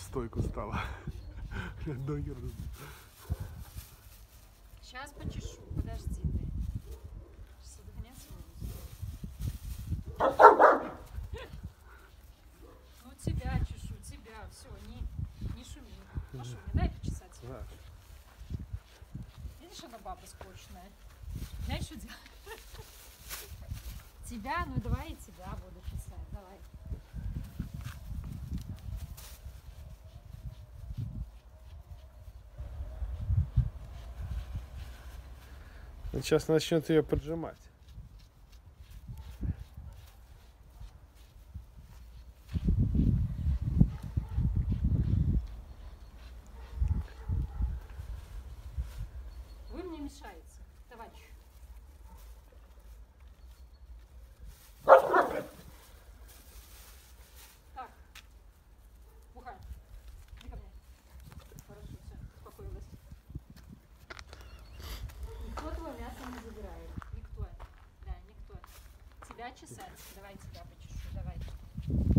стойку стала. Ноги раз. Сейчас почешу, подожди ты. Сейчас отгоняться буду. Ну тебя чешу, тебя. Все, не шуми. Пошуми, дай почесать. Да. Видишь, она баба скучная. Я еще делаю. Тебя, ну давай и тебя буду чесать. Давай. Сейчас начнет ее поджимать. Вы мне мешаете, товарищ. Так, бухай. Иди ко мне. Хорошо, все, успокоилась. Никто твое мясо не забирает. Никто. Да, никто. Тебя чесать. Давай тебя почешу, давай.